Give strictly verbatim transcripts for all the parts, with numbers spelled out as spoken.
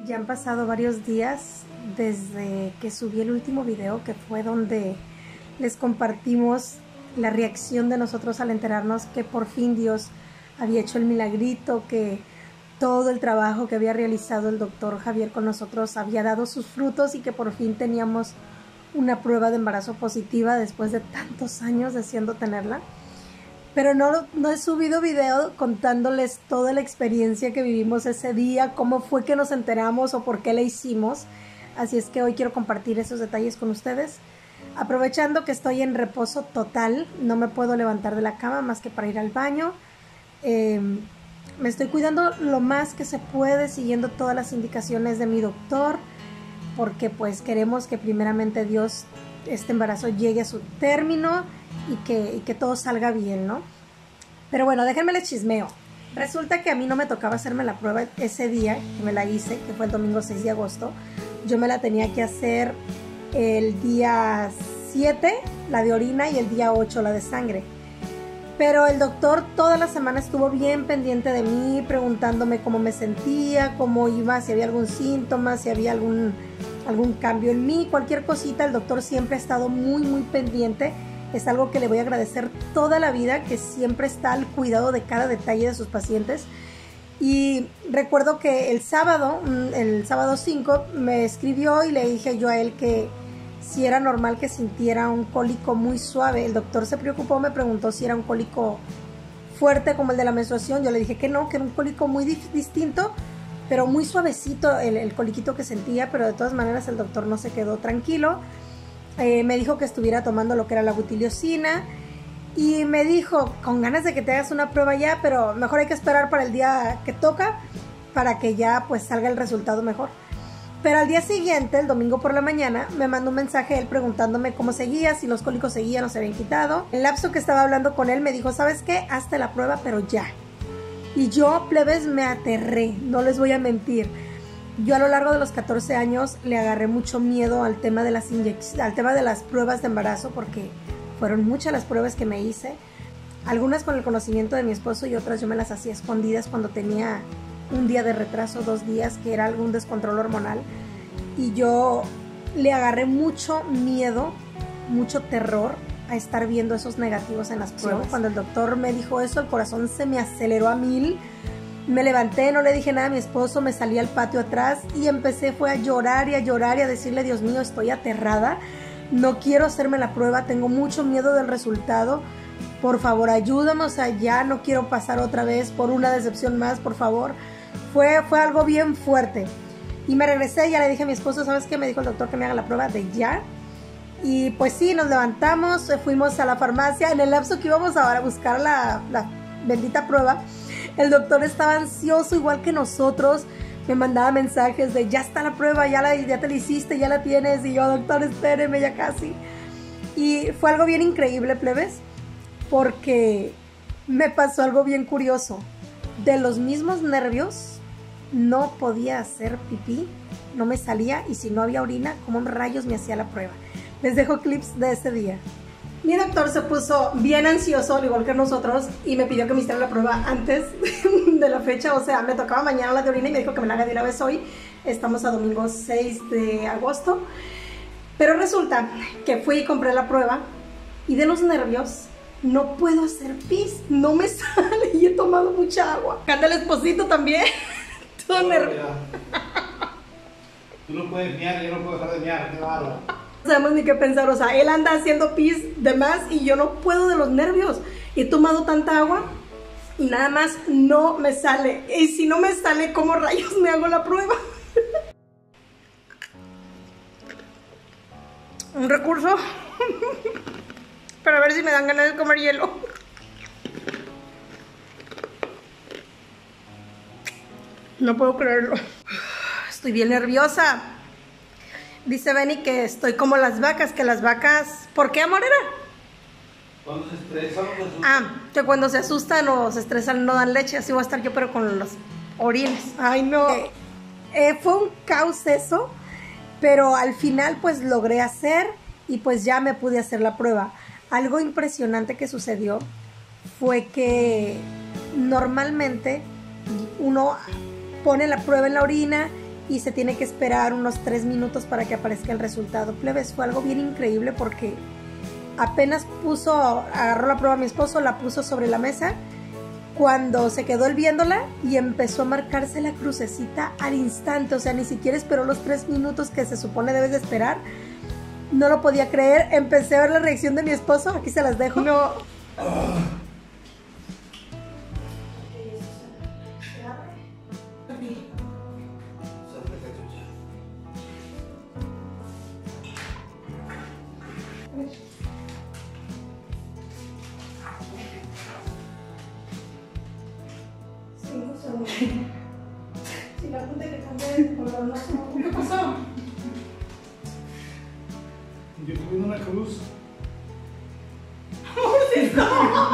Ya han pasado varios días desde que subí el último video, que fue donde les compartimos la reacción de nosotros al enterarnos que por fin Dios había hecho el milagrito, que todo el trabajo que había realizado el doctor Javier con nosotros había dado sus frutos y que por fin teníamos una prueba de embarazo positiva después de tantos años deseando tenerla. Pero no, no he subido video contándoles toda la experiencia que vivimos ese día, cómo fue que nos enteramos o por qué la hicimos. Así es que hoy quiero compartir esos detalles con ustedes. Aprovechando que estoy en reposo total, no me puedo levantar de la cama más que para ir al baño. Eh, me estoy cuidando lo más que se puede, siguiendo todas las indicaciones de mi doctor, porque pues queremos que primeramente Dios, este embarazo llegue a su término y que, y que todo salga bien, ¿no? Pero bueno, déjenme les chismeo. Resulta que a mí no me tocaba hacerme la prueba ese día que me la hice, que fue el domingo seis de agosto. Yo me la tenía que hacer el día siete, la de orina, y el día ocho, la de sangre. Pero el doctor toda la semana estuvo bien pendiente de mí, preguntándome cómo me sentía, cómo iba, si había algún síntoma, si había algún, algún cambio en mí, cualquier cosita. El doctor siempre ha estado muy, muy pendiente. Es algo que le voy a agradecer toda la vida, que siempre está al cuidado de cada detalle de sus pacientes. Y recuerdo que el sábado, el sábado cinco, me escribió y le dije yo a él que si era normal que sintiera un cólico muy suave. El doctor se preocupó, me preguntó si era un cólico fuerte como el de la menstruación. Yo le dije que no, que era un cólico muy distinto, pero muy suavecito el, el coliquito que sentía. Pero de todas maneras el doctor no se quedó tranquilo. Eh, me dijo que estuviera tomando lo que era la butiliocina y me dijo, con ganas de que te hagas una prueba ya, pero mejor hay que esperar para el día que toca para que ya pues salga el resultado mejor. Pero al día siguiente, el domingo por la mañana, me mandó un mensaje él preguntándome cómo seguía, si los cólicos seguían o se habían quitado. El lapso que estaba hablando con él me dijo, ¿sabes qué? Hazte la prueba, pero ya. Y yo, plebes, me aterré, no les voy a mentir. Yo a lo largo de los catorce años le agarré mucho miedo al tema de las inyecciones, al tema de las pruebas de embarazo, porque fueron muchas las pruebas que me hice. Algunas con el conocimiento de mi esposo y otras yo me las hacía escondidas cuando tenía un día de retraso, dos días, que era algún descontrol hormonal. Y yo le agarré mucho miedo, mucho terror a estar viendo esos negativos en las pruebas. Cuando el doctor me dijo eso, el corazón se me aceleró a mil. Me levanté, no le dije nada a mi esposo, me salí al patio atrás y empecé fue a llorar y a llorar y a decirle, Dios mío, estoy aterrada, no quiero hacerme la prueba, tengo mucho miedo del resultado, por favor ayúdame, o sea, ya no quiero pasar otra vez por una decepción más, por favor. Fue, fue algo bien fuerte. Y me regresé y ya le dije a mi esposo, ¿sabes qué? Me dijo el doctor que me haga la prueba de ya. Y pues sí, nos levantamos, fuimos a la farmacia, en el lapso que íbamos a buscar la, la bendita prueba. El doctor estaba ansioso igual que nosotros, me mandaba mensajes de ya está la prueba, ya, la, ya te la hiciste, ya la tienes, y yo, doctor, espéreme, ya casi. Y fue algo bien increíble, plebes, porque me pasó algo bien curioso. De los mismos nervios no podía hacer pipí, no me salía, y si no había orina, ¿cómo rayos me hacía la prueba? Les dejo clips de ese día. Mi doctor se puso bien ansioso, al igual que nosotros, y me pidió que me hiciera la prueba antes de la fecha. O sea, me tocaba mañana la de orina y me dijo que me la haga de una vez hoy. Estamos a domingo seis de agosto. Pero resulta que fui y compré la prueba y de los nervios no puedo hacer pis, no me sale y he tomado mucha agua. Canta el esposito también. Todo no, nervioso. Tú no puedes miar, yo no puedo dejar de miar, qué bárbaro. No sabemos ni qué pensar, o sea, él anda haciendo pis de más y yo no puedo de los nervios. He tomado tanta agua y nada más no me sale. Y si no me sale, ¿cómo rayos me hago la prueba? Un recurso para ver si me dan ganas de comer hielo. No puedo creerlo. Estoy bien nerviosa. Dice Benny que estoy como las vacas, que las vacas... ¿Por qué, amor, era? Cuando se estresan o se asustan. Ah, que cuando se asustan o se estresan no dan leche, así voy a estar yo, pero con los orines. Ay, no. Eh, eh, fue un caos eso, pero al final pues logré hacer y pues ya me pude hacer la prueba. Algo impresionante que sucedió fue que normalmente uno pone la prueba en la orina y se tiene que esperar unos tres minutos para que aparezca el resultado. Plebes, fue algo bien increíble porque apenas puso, agarró la prueba a mi esposo, la puso sobre la mesa, cuando se quedó él viéndola y empezó a marcarse la crucecita al instante, o sea, ni siquiera esperó los tres minutos que se supone debes de esperar. No lo podía creer, empecé a ver la reacción de mi esposo, aquí se las dejo. No. Si la puta que cambié de color, no sé. ¿Qué pasó? Yo estoy viendo una cruz. ¿Cómo es esto?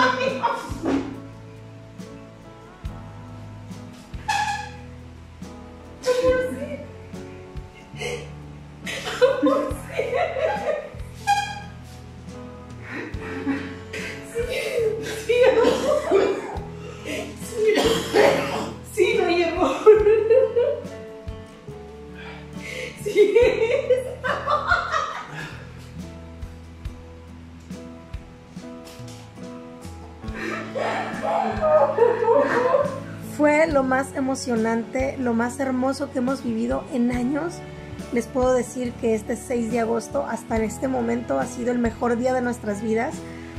Fue lo más emocionante, lo más hermoso que hemos vivido en años. Les puedo decir que este seis de agosto hasta en este momento ha sido el mejor día de nuestras vidas.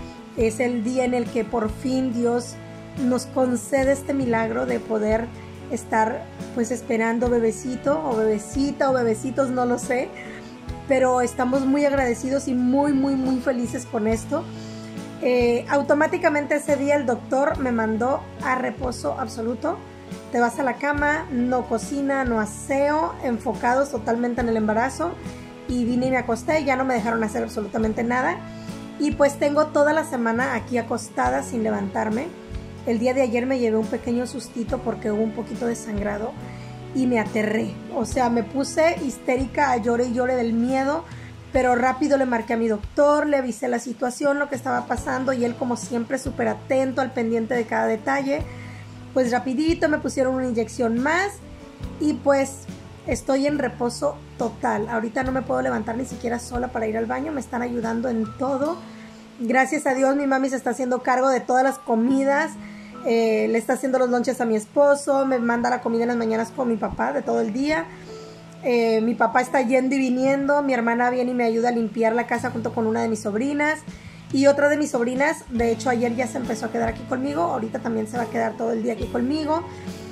Es el día en el que por fin Dios nos concede este milagro de poder estar pues esperando bebecito o bebecita o bebecitos, no lo sé. Pero estamos muy agradecidos y muy muy muy felices con esto. Eh, automáticamente ese día el doctor me mandó a reposo absoluto. Te vas a la cama, no cocina, no aseo, enfocados totalmente en el embarazo. Y vine y me acosté y ya no me dejaron hacer absolutamente nada. Y pues tengo toda la semana aquí acostada sin levantarme. El día de ayer me llevé un pequeño sustito porque hubo un poquito de sangrado y me aterré. O sea, me puse histérica, a llore y llore del miedo. Pero rápido le marqué a mi doctor, le avisé la situación, lo que estaba pasando, y él como siempre súper atento, al pendiente de cada detalle. Pues rapidito me pusieron una inyección más y pues estoy en reposo total. Ahorita no me puedo levantar ni siquiera sola para ir al baño, me están ayudando en todo. Gracias a Dios mi mami se está haciendo cargo de todas las comidas, eh, le está haciendo los lonches a mi esposo, me manda la comida en las mañanas con mi papá de todo el día. Eh, mi papá está yendo y viniendo, mi hermana viene y me ayuda a limpiar la casa junto con una de mis sobrinas y otra de mis sobrinas, de hecho ayer ya se empezó a quedar aquí conmigo, ahorita también se va a quedar todo el día aquí conmigo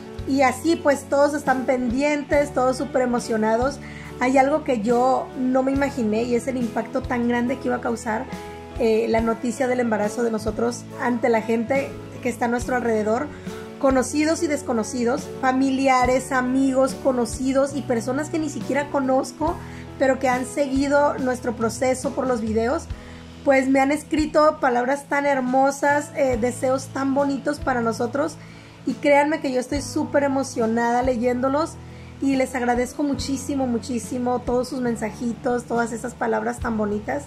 y así pues todos están pendientes, todos súper emocionados. Hay algo que yo no me imaginé y es el impacto tan grande que iba a causar eh, la noticia del embarazo de nosotros ante la gente que está a nuestro alrededor. Conocidos y desconocidos, familiares, amigos, conocidos y personas que ni siquiera conozco, pero que han seguido nuestro proceso por los videos, pues me han escrito palabras tan hermosas, eh, deseos tan bonitos para nosotros, y créanme que yo estoy súper emocionada leyéndolos y les agradezco muchísimo, muchísimo todos sus mensajitos, todas esas palabras tan bonitas.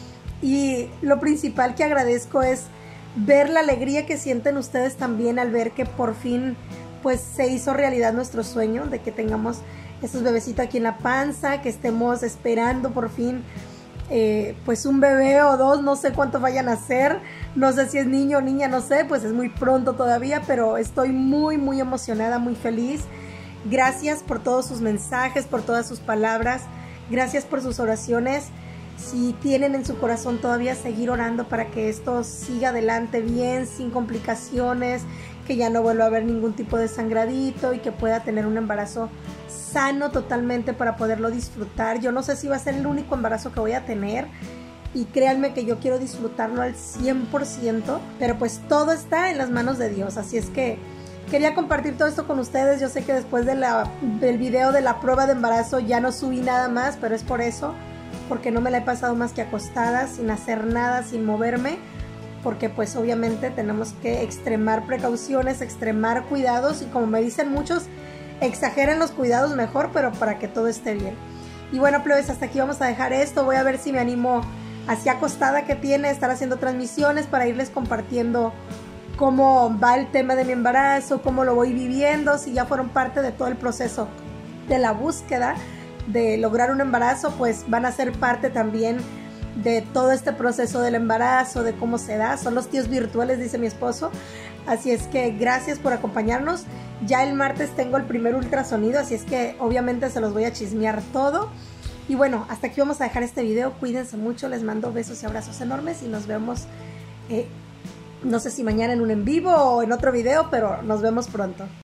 Y lo principal que agradezco es ver la alegría que sienten ustedes también al ver que por fin pues se hizo realidad nuestro sueño de que tengamos esos bebecitos aquí en la panza, que estemos esperando por fin eh, pues un bebé o dos, no sé cuántos vayan a ser, no sé si es niño o niña, no sé, pues es muy pronto todavía, pero estoy muy muy emocionada, muy feliz. Gracias por todos sus mensajes, por todas sus palabras, gracias por sus oraciones. Si tienen en su corazón todavía seguir orando para que esto siga adelante bien, sin complicaciones, que ya no vuelva a haber ningún tipo de sangradito y que pueda tener un embarazo sano totalmente para poderlo disfrutar. Yo no sé si va a ser el único embarazo que voy a tener y créanme que yo quiero disfrutarlo al cien por ciento, pero pues todo está en las manos de Dios, así es que quería compartir todo esto con ustedes. Yo sé que después de la, del video de la prueba de embarazo ya no subí nada más, pero es por eso, porque no me la he pasado más que acostada, sin hacer nada, sin moverme, porque pues obviamente tenemos que extremar precauciones, extremar cuidados y como me dicen muchos, exageren los cuidados mejor, pero para que todo esté bien. Y bueno, plebes, hasta aquí vamos a dejar esto. Voy a ver si me animo así acostada que tiene, estar haciendo transmisiones para irles compartiendo cómo va el tema de mi embarazo, cómo lo voy viviendo, si ya fueron parte de todo el proceso de la búsqueda de lograr un embarazo, pues van a ser parte también de todo este proceso del embarazo, de cómo se da. Son los tíos virtuales, dice mi esposo. Así es que gracias por acompañarnos. Ya el martes tengo el primer ultrasonido, así es que obviamente se los voy a chismear todo. Y bueno, hasta aquí vamos a dejar este video. Cuídense mucho, les mando besos y abrazos enormes y nos vemos, eh, no sé si mañana en un en vivo o en otro video, pero nos vemos pronto.